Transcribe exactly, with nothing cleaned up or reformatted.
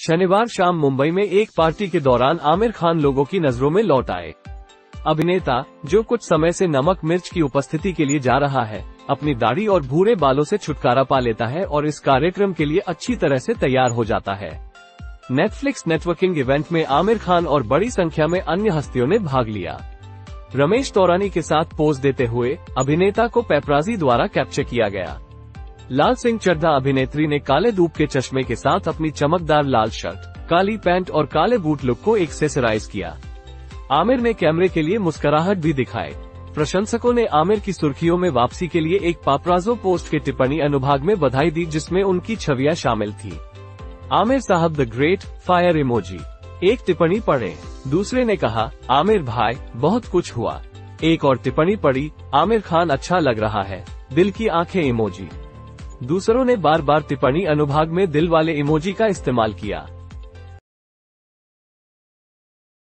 शनिवार शाम मुंबई में एक पार्टी के दौरान आमिर खान लोगों की नजरों में लौट आए। अभिनेता, जो कुछ समय से नमक मिर्च की उपस्थिति के लिए जा रहा है, अपनी दाढ़ी और भूरे बालों से छुटकारा पा लेता है और इस कार्यक्रम के लिए अच्छी तरह से तैयार हो जाता है। नेटफ्लिक्स नेटवर्किंग इवेंट में आमिर खान और बड़ी संख्या में अन्य हस्तियों ने भाग लिया। रमेश तौरानी के साथ पोज देते हुए अभिनेता को पेपराजी द्वारा कैप्चर किया गया। लाल सिंह चड्ढा अभिनेत्री ने काले धूप के चश्मे के साथ अपनी चमकदार लाल शर्ट, काली पैंट और काले बूट लुक को एक्सेसराइज किया। आमिर ने कैमरे के लिए मुस्कुराहट भी दिखाए। प्रशंसकों ने आमिर की सुर्खियों में वापसी के लिए एक पापराजो पोस्ट के टिप्पणी अनुभाग में बधाई दी, जिसमें उनकी छवियां शामिल थी। आमिर साहब द ग्रेट फायर इमोजी। एक टिप्पणी पढ़े। दूसरे ने कहा, आमिर भाई बहुत कुछ हुआ। एक और टिप्पणी पढ़ी, आमिर खान अच्छा लग रहा है, दिल की आंखें इमोजी। दूसरों ने बार बार टिप्पणी अनुभाग में दिल वाले इमोजी का इस्तेमाल किया।